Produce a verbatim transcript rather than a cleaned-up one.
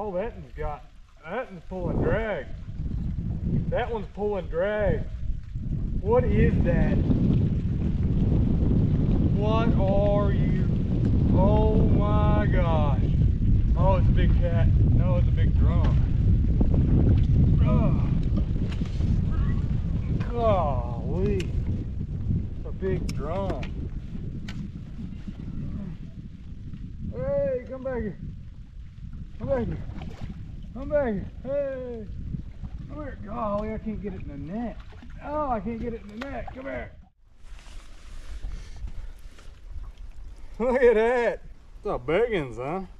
Oh, that one's got, that one's pulling drag. That one's pulling drag. What is that? What are you? Oh my gosh. Oh, it's a big cat. No, it's a big drum. Oh. Golly. It's a big drum. Hey, come back here. Come back here. Come back here. Hey. Come here. Golly, I can't get it in the net. Oh, I can't get it in the net. Come here. Look at that. It's a Biggen's, huh?